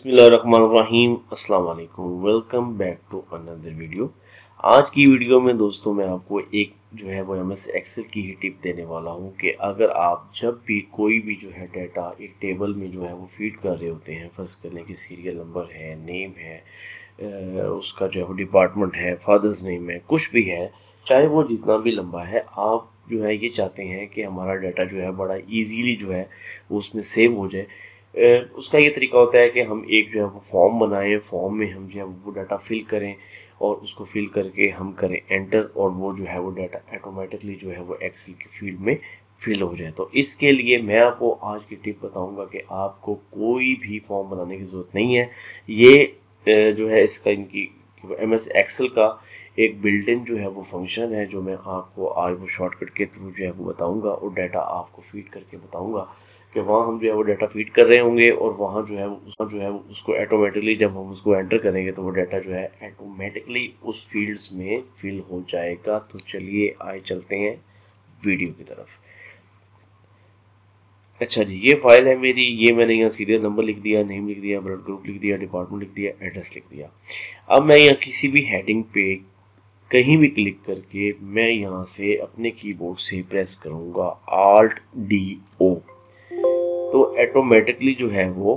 बिस्मिल्लाहिर्रहमानिर्रहीम अस्सलाम वालेकुम। Welcome back to another video. आज की वीडियो में दोस्तों मैं आपको एक जो है वो एमएस एक्सेल की ही टिप देने वाला हूं कि अगर आप जब भी कोई भी जो है डाटा एक टेबल में जो है वो फीड कर रहे होते हैं, फर्स्ट करने की सीरियल नंबर है, नेम है, उसका जो है वो डिपार्टमेंट है, फादर्स नेम है, कुछ भी है, चाहे वो जितना भी लंबा है, आप जो है ये चाहते हैं कि हमारा डाटा जो है बड़ा ईजीली जो है वो उसमें सेव हो जाए। उसका ये तरीका होता है कि हम एक जो है वो फॉर्म बनाएं, फॉर्म में हम जो है वो डाटा फिल करें और उसको फिल करके हम करें एंटर, और वो जो है वो डाटा ऑटोमेटिकली जो है वो एक्सेल की फील्ड में फिल हो जाए। तो इसके लिए मैं आपको आज की टिप बताऊंगा कि आपको कोई भी फॉर्म बनाने की ज़रूरत नहीं है। ये जो है इसका इनकी एमएस एक्सेल का एक बिल्ट इन जो है वो फंक्शन है, जो मैं आपको आज वो शॉर्टकट के थ्रू जो है वो बताऊंगा और डाटा आपको फीड करके बताऊंगा कि वहाँ हम जो है वो डाटा फीड कर रहे होंगे और वहाँ जो है वो उसको ऑटोमेटिकली जब हम उसको एंटर करेंगे तो वो डाटा जो है ऑटोमेटिकली उस फील्ड्स में फिल हो जाएगा। तो चलिए आए चलते हैं वीडियो की तरफ। अच्छा जी, ये फाइल है मेरी, ये मैंने यहाँ सीरियल नंबर लिख दिया, नेम लिख दिया, ब्लड ग्रुप लिख दिया, डिपार्टमेंट लिख दिया, एड्रेस लिख दिया। अब मैं यहाँ किसी भी हेडिंग पे कहीं भी क्लिक करके मैं यहाँ से अपने कीबोर्ड से प्रेस करूँगा Alt+D+O, तो ऑटोमेटिकली जो है वो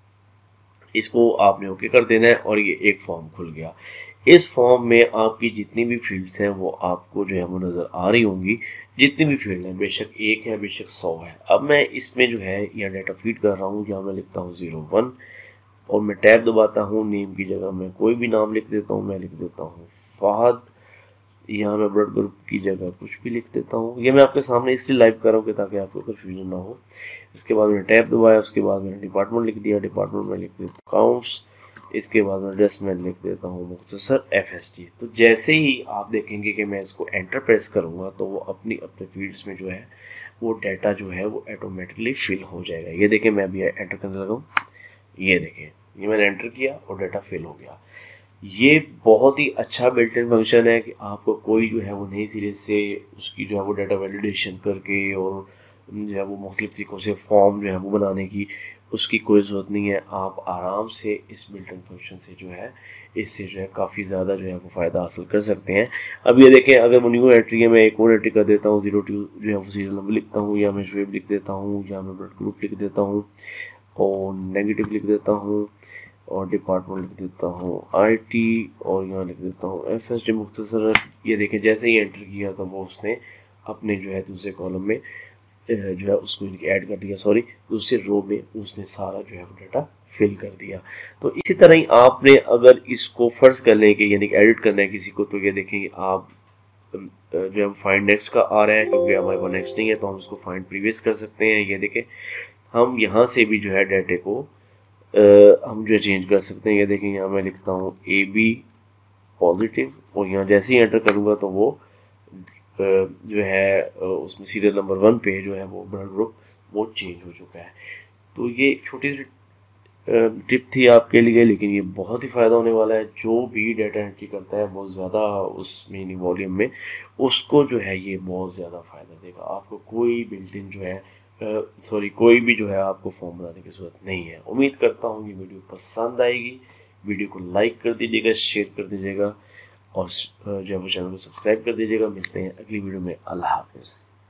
इसको आपने ओके कर देना है और ये एक फॉर्म खुल गया। इस फॉर्म में आपकी जितनी भी फील्ड्स हैं वो आपको जो है वो नज़र आ रही होंगी। जितनी भी फील्ड हैं, बेशक एक है बेशक 100 है। अब मैं इसमें जो है यहाँ डाटा फीड कर रहा हूँ, यहाँ मैं लिखता हूँ 01 और मैं टैब दबाता हूँ। नेम की जगह मैं कोई भी नाम लिख देता हूँ, मैं लिख देता हूँ फहद। यहाँ मैं ब्लड ग्रुप की जगह कुछ भी लिख देता हूँ। ये मैं आपके सामने इसलिए लाइव कर रहा हूँ कि ताकि आपको कन्फ्यूजन ना हो। इसके बाद मैंने टैब दबाया, उसके बाद मैंने डिपार्टमेंट लिख दिया, डिपार्टमेंट में लिख देता हूँ अकाउंट्स। इसके बाद मैं एड्रेस में लिख देता हूँ मुख्तसर FSG। तो जैसे ही आप देखेंगे कि मैं इसको एंटर प्रेस करूँगा तो वो अपनी अपने फील्ड्स में जो है वो डाटा जो है वो ऑटोमेटिकली फिल हो जाएगा। ये देखें, मैं अभी एंटर करने लगा हूँ, ये देखें, ये मैंने एंटर किया और डाटा फिल हो गया। ये बहुत ही अच्छा बिल्ट इन फंक्शन है कि आपको कोई जो है वो नई सीरीज से उसकी जो है वो डाटा वैलिडेशन करके और जो है वो मुख्तलिफ तरीक़ों से फॉर्म जो है वो बनाने की उसकी कोई ज़रूरत नहीं है। आप आराम से इस बिल्ट इन फंक्शन से जो है इससे जो है काफ़ी ज़्यादा जो है वो फ़ायदा हासिल कर सकते हैं। अब ये देखें, अगर वो न्यू एंट्री है, मैं एक और एंट्री कर देता हूँ, 02 जो है वो सीरियल नंबर लिखता हूँ, या मैं शुएब लिख देता हूँ, या मैं ब्लड ग्रुप लिख देता हूँ और नेगेटिव लिख देता हूँ और डिपार्टमेंट लिख देता हूँ IT और यहाँ लिख देता हूँ FSG मुख्तसर। ये देखें, जैसे ही एंटर किया तो वो उसने अपने जो है दूसरे कॉलम में जो है उसको ऐड कर दिया, सॉरी दूसरे रो में उसने सारा जो है वो डाटा फिल कर दिया। तो इसी तरह ही आपने अगर इसको फर्ज कर लें कि यानी कि एडिट करना है किसी को, तो ये देखेंगे आप जो है फाइंड नेक्स्ट का आ रहा है, क्योंकि हमारे पास नेक्स्ट नहीं है तो हम उसको फाइंड प्रीवियस कर सकते हैं। ये देखें, हम यहाँ से भी जो है डाटे को हम जो चेंज कर सकते हैं। ये देखें, यहाँ मैं लिखता हूँ AB पॉजिटिव और यहाँ जैसे ही एंटर करूँगा तो वो जो है उसमें सीरियल नंबर 1 पे जो है वो ब्लड ग्रुप वो चेंज हो चुका है। तो ये एक छोटी सी टिप थी आपके लिए, लेकिन ये बहुत ही फ़ायदा होने वाला है। जो भी डाटा एंट्री करता है बहुत ज़्यादा उसमें वॉल्यूम में, उसको जो है ये बहुत ज़्यादा फ़ायदा देगा। आपको कोई बिल्ट इन जो है कोई भी जो है आपको फॉर्म बनाने की ज़रूरत नहीं है। उम्मीद करता हूँ ये वीडियो पसंद आएगी। वीडियो को लाइक कर दीजिएगा, शेयर कर दीजिएगा और जो है वो चैनल को सब्सक्राइब कर दीजिएगा। मिलते हैं अगली वीडियो में। अल्लाह हाफ़िज़।